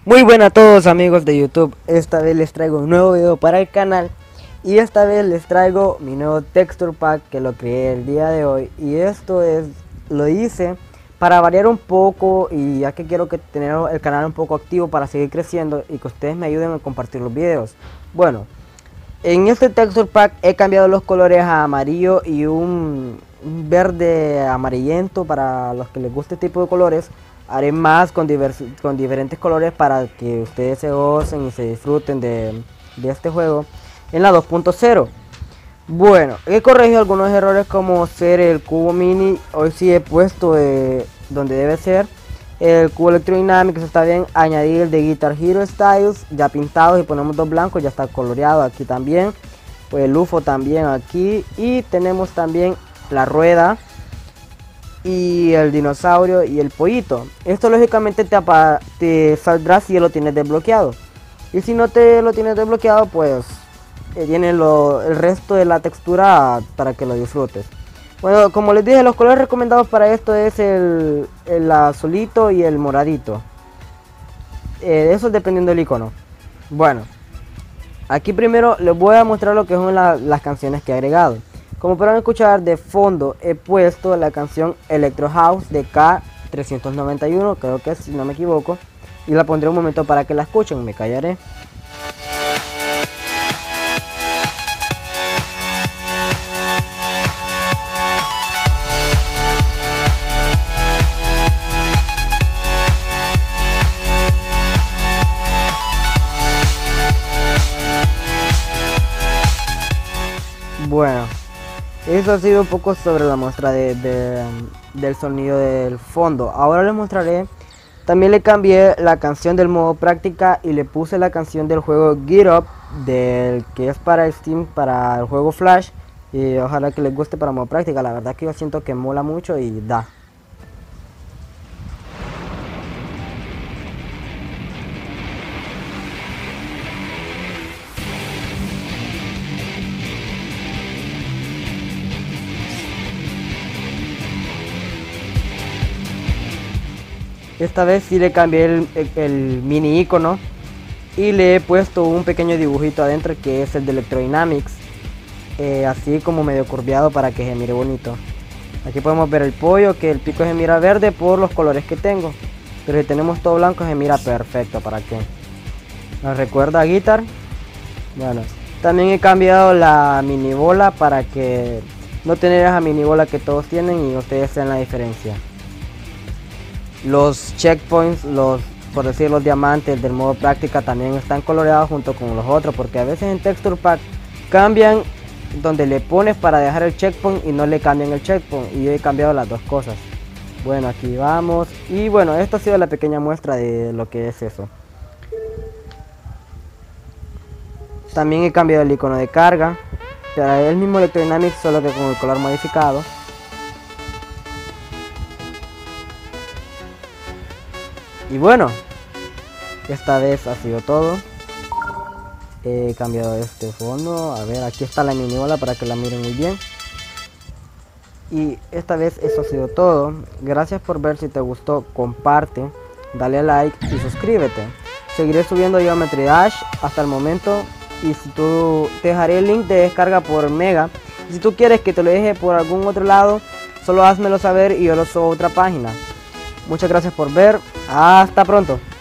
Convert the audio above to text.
Muy buenas a todos amigos de YouTube, esta vez les traigo un nuevo video para el canal y esta vez les traigo mi nuevo texture pack que lo creé el día de hoy y lo hice para variar un poco y ya que quiero que tener el canal un poco activo para seguir creciendo y que ustedes me ayuden a compartir los videos. Bueno, en este texture pack he cambiado los colores a amarillo y un verde amarillento para los que les guste este tipo de colores. Haré más con diferentes colores para que ustedes se gocen y se disfruten de este juego en la 2.0. Bueno, he corregido algunos errores como ser el cubo mini. Hoy sí he puesto donde debe ser. El cubo Electrodynamics está bien. Añadir el de Guitar Hero Styles ya pintados y ponemos dos blancos, ya está coloreado aquí también. Pues el UFO también aquí. Y tenemos también la rueda y el dinosaurio y el pollito. Esto lógicamente te saldrá si lo tienes desbloqueado, y si no te lo tienes desbloqueado pues tiene el resto de la textura para que lo disfrutes. Bueno, como les dije, los colores recomendados para esto es el azulito y el moradito, eso dependiendo del icono. Bueno, aquí primero les voy a mostrar lo que son las canciones que he agregado. Como podrán escuchar, de fondo he puesto la canción Electro House de K391, creo que es, si no me equivoco, y la pondré un momento para que la escuchen, me callaré. Bueno, eso ha sido un poco sobre la muestra del sonido del fondo. Ahora les mostraré. También le cambié la canción del modo práctica y le puse la canción del juego Get Up, que es para Steam, para el juego Flash. Y ojalá que les guste para modo práctica. La verdad que yo siento que mola mucho y da. Esta vez sí le cambié el mini icono y le he puesto un pequeño dibujito adentro que es el de Electrodynamics, así como medio curviado para que se mire bonito. Aquí podemos ver el pollo, que el pico se mira verde por los colores que tengo, pero si tenemos todo blanco se mira perfecto. ¿Para qué? Nos recuerda a Guitar. Bueno, también he cambiado la mini bola para que no tener esa mini bola que todos tienen y ustedes sean la diferencia. Los checkpoints, por decir los diamantes del modo práctica también están coloreados junto con los otros, porque a veces en texture pack cambian donde le pones para dejar el checkpoint y no le cambian el checkpoint, y yo he cambiado las dos cosas. Bueno, aquí vamos, y bueno, esto ha sido la pequeña muestra de lo que es eso. También he cambiado el icono de carga, pero es el mismo Electrodynamics solo que con el color modificado. Y bueno, esta vez ha sido todo. He cambiado este fondo. A ver, aquí está la mini bola para que la miren muy bien. Y esta vez eso ha sido todo. Gracias por ver. Si te gustó, comparte, dale a like y suscríbete. Seguiré subiendo Geometry Dash hasta el momento. Y si tú, te dejaré el link de descarga por Mega. Y si tú quieres que te lo deje por algún otro lado, solo házmelo saber y yo lo subo a otra página. Muchas gracias por ver. Hasta pronto.